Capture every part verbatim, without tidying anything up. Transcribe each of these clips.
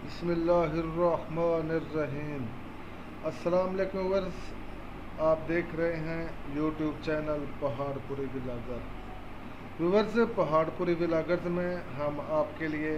बिस्मिल्लाहिर्रहमानिर्रहीम। अस्सलाम वालेकुम व्यूअर्स, आप देख रहे हैं YouTube channel Paharpuri vlogger. Viewers, Paharpuri vloggers में हम आपके लिए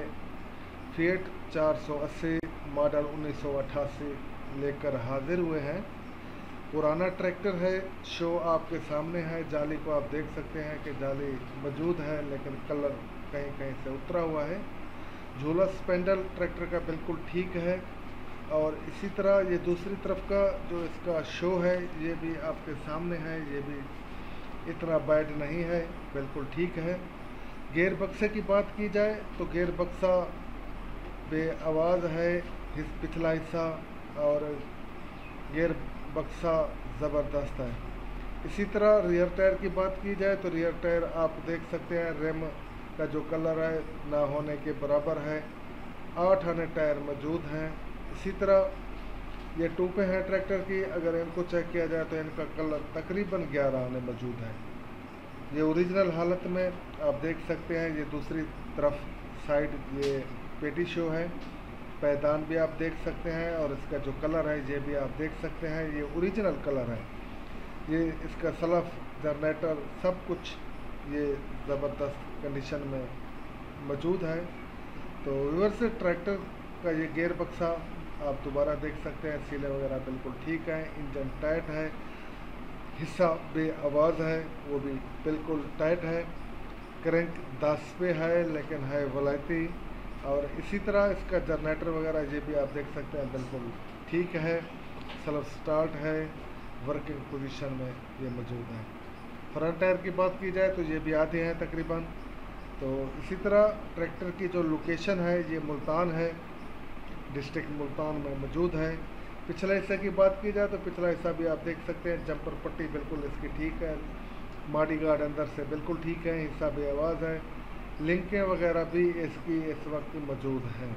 फिएट चार सौ अस्सी मॉडल उन्नीस सौ अट्ठासी लेकर हाजिर हुए हैं। पुराना ट्रैक्टर है, शो आपके सामने है। जाली को आप देख सकते हैं कि जाली मौजूद है, लेकिन कलर कहीं कहीं से उतरा हुआ है। झूला स्पेंडल ट्रैक्टर का बिल्कुल ठीक है। और इसी तरह ये दूसरी तरफ का जो इसका शो है ये भी आपके सामने है। ये भी इतना बैड नहीं है, बिल्कुल ठीक है। गेयर बक्से की बात की जाए तो गेयर बक्सा बे आवाज़ है, हिस पिछला हिस्सा और गेयर बक्सा ज़बरदस्त है। इसी तरह रियर टायर की बात की जाए तो रियर टायर आप देख सकते हैं, रेम का जो कलर है ना होने के बराबर है। आठ आने टायर मौजूद हैं। इसी तरह ये टूपें हैं ट्रैक्टर की, अगर इनको चेक किया जाए तो इनका कलर तकरीबन ग्यारह आने मौजूद है। ये ओरिजिनल हालत में आप देख सकते हैं। ये दूसरी तरफ साइड ये पेटी शो है, पैदान भी आप देख सकते हैं और इसका जो कलर है ये भी आप देख सकते हैं, ये ओरिजिनल कलर है। ये इसका सलफ जनरेटर सब कुछ ये ज़बरदस्त कंडीशन में मौजूद है। तो व्यूअर्स, ट्रैक्टर का ये गेयर बक्सा आप दोबारा देख सकते हैं, सीलें वगैरह बिल्कुल ठीक है, इंजन टाइट है, हिस्सा बे आवाज़ है वो भी बिल्कुल टाइट है। क्रैंक दस पे है लेकिन है वलायती। और इसी तरह इसका जनरेटर वगैरह ये भी आप देख सकते हैं बिल्कुल ठीक है। सेल्फ स्टार्ट है, वर्किंग पोजीशन में ये मौजूद है। फ्रंट टायर की बात की जाए तो ये भी आधे हैं तकरीबन। तो इसी तरह ट्रैक्टर की जो लोकेशन है ये मुल्तान है, डिस्ट्रिक्ट मुल्तान में मौजूद है। पिछले हिस्से की बात की जाए तो पिछला हिस्सा भी आप देख सकते हैं, जंपर पट्टी बिल्कुल इसकी ठीक है, बॉडी गार्ड अंदर से बिल्कुल ठीक है, हिस्सा बे आवाज़ है, लिंकें वगैरह भी इसकी इस वक्त मौजूद हैं।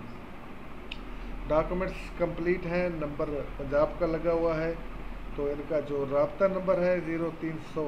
डॉक्यूमेंट्स कंप्लीट हैं, नंबर पंजाब का लगा हुआ है। तो इनका जो राब्ता नंबर है ज़ीरो तीन सौ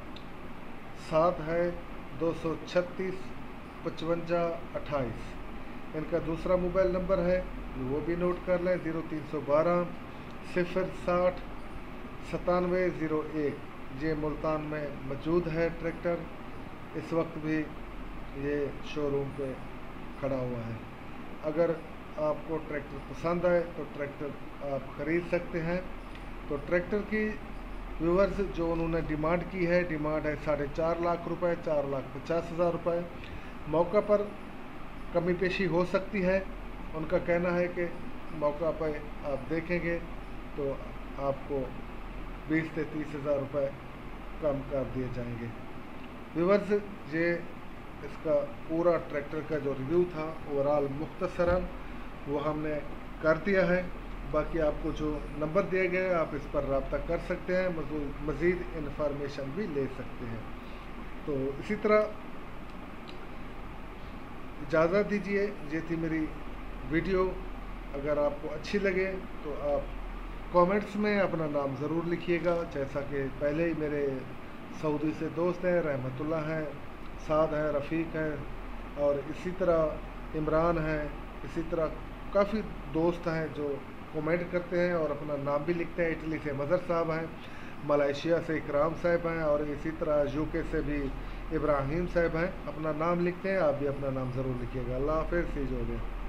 सात है दो सौ छत्तीस पचवंजा अट्ठाईस। इनका दूसरा मोबाइल नंबर है वो भी नोट कर लें, ज़ीरो तीन सौ बारह सिफर साठ सतानवे ज़ीरो एक। ये मुल्तान में मौजूद है ट्रैक्टर, इस वक्त भी ये शोरूम पे खड़ा हुआ है। अगर आपको ट्रैक्टर पसंद आए तो ट्रैक्टर आप ख़रीद सकते हैं। तो ट्रैक्टर की व्यूअर्स जो उन्होंने डिमांड की है, डिमांड है साढ़े चार लाख रुपए, चार लाख पचास हज़ार रुपये। मौका पर कमी पेशी हो सकती है। उनका कहना है कि मौका पर आप देखेंगे तो आपको बीस से तीस हज़ार रुपये कम कर दिए जाएंगे। व्यूअर्स, ये इसका पूरा ट्रैक्टर का जो रिव्यू था ओवरऑल मुख्तसरन वो हमने कर दिया है। बाकी आपको जो नंबर दिए गए आप इस पर रब्ता कर सकते हैं, मज़ीद इंफॉर्मेशन भी ले सकते हैं। तो इसी तरह इजाज़त दीजिए, ये थी मेरी वीडियो। अगर आपको अच्छी लगे तो आप कमेंट्स में अपना नाम ज़रूर लिखिएगा, जैसा कि पहले ही मेरे सऊदी से दोस्त हैं, रहमतुल्लाह हैं, साद हैं, रफ़ीक हैं और इसी तरह इमरान हैं। इसी तरह काफ़ी दोस्त हैं जो कमेंट करते हैं और अपना नाम भी लिखते हैं। इटली से मज़हर साहब हैं, मलेशिया से इकराम साहब हैं और इसी तरह यूके से भी इब्राहिम साहब हैं। अपना नाम लिखते हैं, आप भी अपना नाम ज़रूर लिखिएगा। अल्लाह हाफ़िज़, सी जो